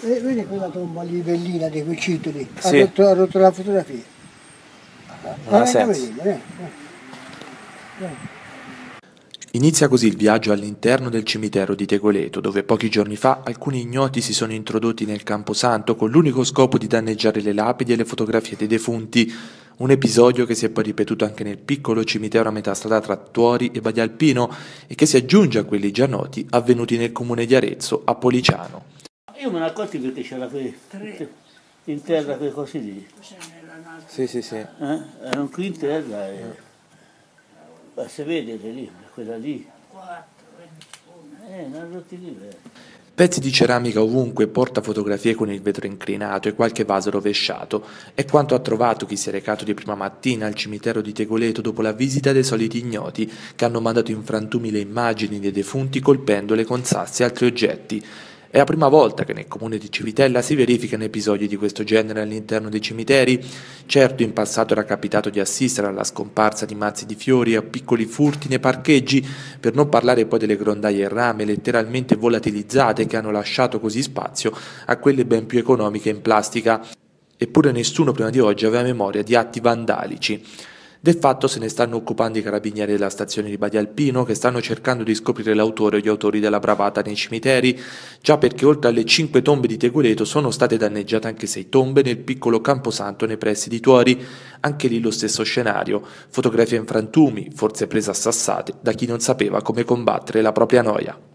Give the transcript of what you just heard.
Vedi quella tomba lì, bellina, di quei citoli. Sì. Ha rotto la fotografia. Non ha senso. Inizia così il viaggio all'interno del cimitero di Tegoleto, dove pochi giorni fa alcuni ignoti si sono introdotti nel Camposanto con l'unico scopo di danneggiare le lapidi e le fotografie dei defunti, un episodio che si è poi ripetuto anche nel piccolo cimitero a metà strada tra Tuori e Badia Alpino e che si aggiunge a quelli già noti avvenuti nel comune di Arezzo, a Policiano. Io me ne accorti perché c'era in terra quei cose lì. Sì. Erano qui in terra e si vede che lì, quella lì. Non rotti lì. Pezzi di ceramica ovunque, portafotografie con il vetro inclinato e qualche vaso rovesciato. È quanto ha trovato chi si è recato di prima mattina al cimitero di Tegoleto dopo la visita dei soliti ignoti che hanno mandato in frantumi le immagini dei defunti colpendole con sassi e altri oggetti. È la prima volta che nel comune di Civitella si verificano episodi di questo genere all'interno dei cimiteri. Certo, in passato era capitato di assistere alla scomparsa di mazzi di fiori e a piccoli furti nei parcheggi, per non parlare poi delle grondaie in rame letteralmente volatilizzate che hanno lasciato così spazio a quelle ben più economiche in plastica. Eppure nessuno prima di oggi aveva memoria di atti vandalici. Del fatto se ne stanno occupando i carabinieri della stazione di Badia Alpino, che stanno cercando di scoprire l'autore o gli autori della bravata nei cimiteri, già perché oltre alle 5 tombe di Tegoleto sono state danneggiate anche 6 tombe nel piccolo Camposanto nei pressi di Tuori, anche lì lo stesso scenario, fotografie in frantumi, forse prese a sassate da chi non sapeva come combattere la propria noia.